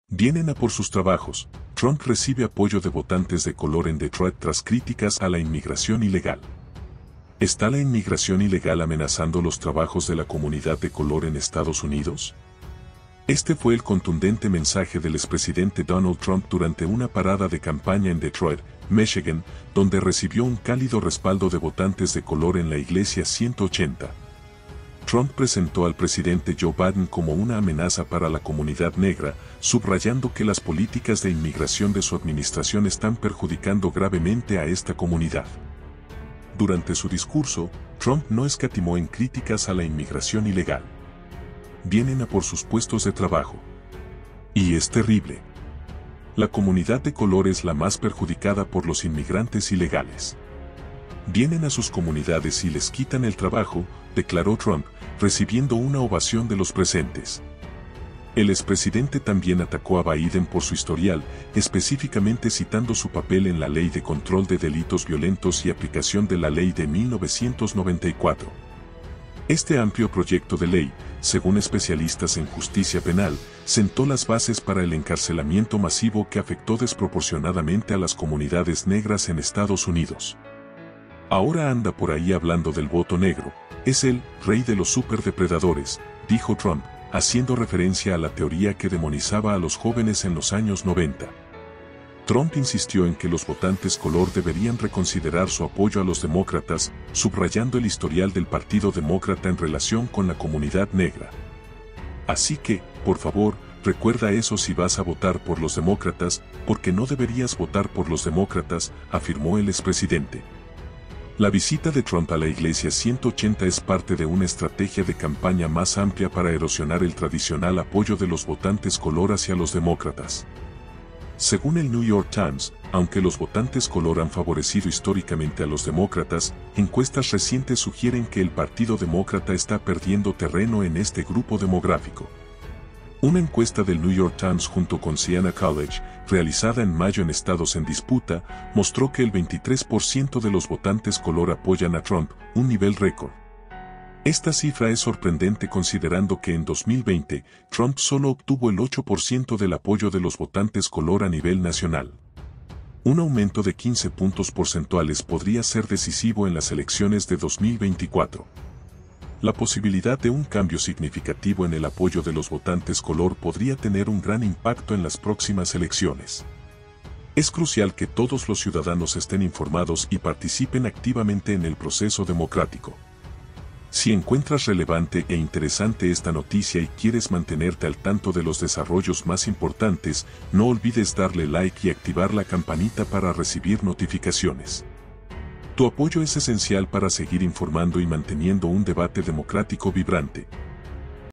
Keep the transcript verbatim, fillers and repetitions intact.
Vienen a por sus trabajos. Trump recibe apoyo de votantes de color en Detroit tras críticas a la inmigración ilegal. ¿Está la inmigración ilegal amenazando los trabajos de la comunidad de color en Estados Unidos? Este fue el contundente mensaje del expresidente Donald Trump durante una parada de campaña en Detroit, Michigan, donde recibió un cálido respaldo de votantes de color en la Iglesia ciento ochenta. Trump presentó al presidente Joe Biden como una amenaza para la comunidad negra, subrayando que las políticas de inmigración de su administración están perjudicando gravemente a esta comunidad. Durante su discurso, Trump no escatimó en críticas a la inmigración ilegal. Vienen a por sus puestos de trabajo. Y es terrible. La comunidad de color es la más perjudicada por los inmigrantes ilegales. Vienen a sus comunidades y les quitan el trabajo, declaró Trump, recibiendo una ovación de los presentes. El expresidente también atacó a Biden por su historial, específicamente citando su papel en la Ley de Control de Delitos Violentos y aplicación de la Ley de mil novecientos noventa y cuatro. Este amplio proyecto de ley, según especialistas en justicia penal, sentó las bases para el encarcelamiento masivo que afectó desproporcionadamente a las comunidades negras en Estados Unidos. Ahora anda por ahí hablando del voto negro, es el rey de los superdepredadores, dijo Trump, haciendo referencia a la teoría que demonizaba a los jóvenes en los años noventa. Trump insistió en que los votantes color deberían reconsiderar su apoyo a los demócratas, subrayando el historial del Partido Demócrata en relación con la comunidad negra. Así que, por favor, recuerda eso si vas a votar por los demócratas, porque no deberías votar por los demócratas, afirmó el expresidente. La visita de Trump a la Iglesia ciento ochenta es parte de una estrategia de campaña más amplia para erosionar el tradicional apoyo de los votantes color hacia los demócratas. Según el New York Times, aunque los votantes color han favorecido históricamente a los demócratas, encuestas recientes sugieren que el Partido Demócrata está perdiendo terreno en este grupo demográfico. Una encuesta del New York Times junto con Siena College, realizada en mayo en estados en disputa, mostró que el veintitrés por ciento de los votantes color apoyan a Trump, un nivel récord. Esta cifra es sorprendente considerando que en dos mil veinte, Trump solo obtuvo el ocho por ciento del apoyo de los votantes color a nivel nacional. Un aumento de quince puntos porcentuales podría ser decisivo en las elecciones de dos mil veinticuatro. La posibilidad de un cambio significativo en el apoyo de los votantes color podría tener un gran impacto en las próximas elecciones. Es crucial que todos los ciudadanos estén informados y participen activamente en el proceso democrático. Si encuentras relevante e interesante esta noticia y quieres mantenerte al tanto de los desarrollos más importantes, no olvides darle like y activar la campanita para recibir notificaciones. Tu apoyo es esencial para seguir informando y manteniendo un debate democrático vibrante.